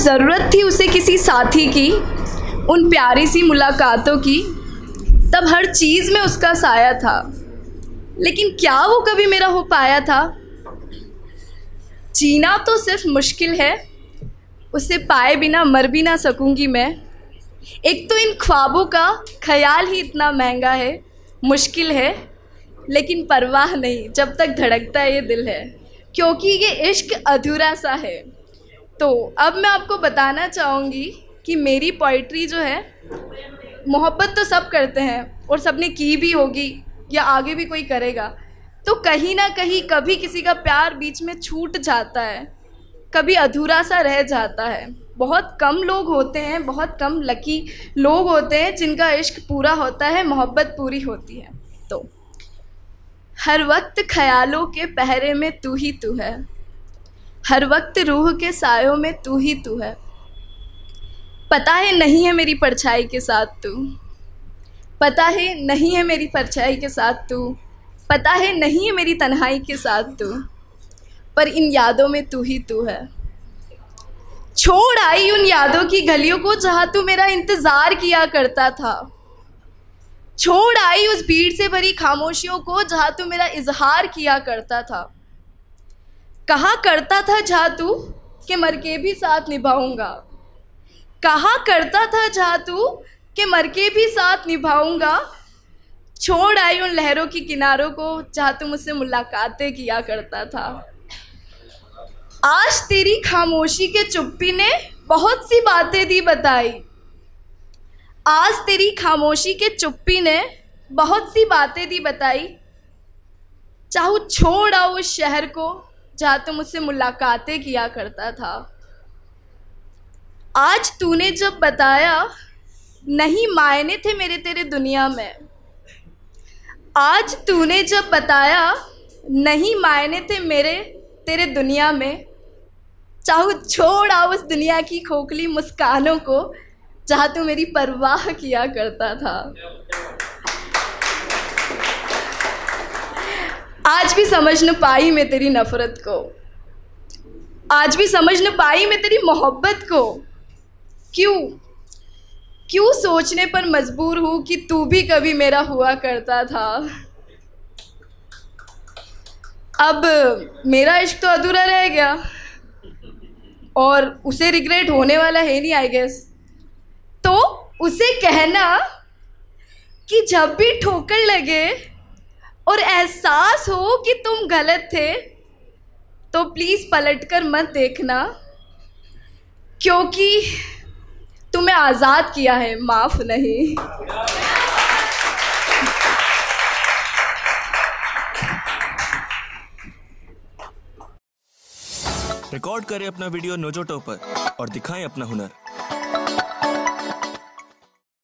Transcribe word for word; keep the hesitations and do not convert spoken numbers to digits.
ज़रूरत थी उसे किसी साथी की, उन प्यारी सी मुलाकातों की, तब हर चीज़ में उसका साया था, लेकिन क्या वो कभी मेरा हो पाया था? जीना तो सिर्फ मुश्किल है, उसे पाए बिना मर भी ना सकूंगी मैं। एक तो इन ख्वाबों का ख्याल ही इतना महंगा है, मुश्किल है, लेकिन परवाह नहीं जब तक धड़कता है ये दिल है, क्योंकि ये इश्क अधूरा सा है। तो अब मैं आपको बताना चाहूँगी कि मेरी पोइट्री जो है, मोहब्बत तो सब करते हैं और सबने की भी होगी या आगे भी कोई करेगा, तो कहीं ना कहीं कभी किसी का प्यार बीच में छूट जाता है, कभी अधूरा सा रह जाता है। बहुत कम लोग होते हैं, बहुत कम लकी लोग होते हैं जिनका इश्क पूरा होता है, मोहब्बत पूरी होती है। तो हर वक्त ख्यालों के पहरे में तू ही तू है, हर वक्त रूह के सायों में तू ही तू है। पता है नहीं है मेरी परछाई के साथ तू, पता है नहीं है मेरी परछाई के साथ तू, पता है नहीं है मेरी तन्हाई के साथ तू, पर इन यादों में तू ही तू है। छोड़ आई उन यादों की गलियों को जहाँ तू मेरा इंतज़ार किया करता था, छोड़ आई उस भीड़ से भरी खामोशियों को जहाँ तू मेरा इजहार किया करता था। कहा करता था जहाँ तू कि मर के भी साथ निभाऊंगा, कहा करता था जहाँ तू कि मर के भी साथ निभाऊंगा। छोड़ आई उन लहरों की किनारों को जहाँ तू मुझसे मुलाकातें किया करता था। आज तेरी खामोशी के चुप्पी ने बहुत सी बातें दी बताई, आज तेरी खामोशी के चुप्पी ने बहुत सी बातें दी बताई। चाहूँ छोड़ आओ उस शहर को जहाँ तू मुझसे मुलाकातें किया करता था। आज तूने जब बताया नहीं मायने थे मेरे तेरे दुनिया में, आज तूने जब बताया नहीं मायने थे मेरे तेरे दुनिया में। चाहूँ छोड़ आओ उस दुनिया की खोखली मुस्कानों को जहाँ तू मेरी परवाह किया करता था। आज भी समझ न पाई मैं तेरी नफ़रत को, आज भी समझ न पाई मैं तेरी मोहब्बत को। क्यों क्यों सोचने पर मजबूर हूँ कि तू भी कभी मेरा हुआ करता था। अब मेरा इश्क तो अधूरा रह गया और उसे रिग्रेट होने वाला है नहीं आई गेस। तो उसे कहना कि जब भी ठोकर लगे और एहसास हो कि तुम गलत थे, तो प्लीज़ पलटकर मत देखना, क्योंकि तुम्हें आज़ाद किया है, माफ़ नहीं। रिकॉर्ड करें अपना वीडियो नोजोटो पर और दिखाएं अपना हुनर।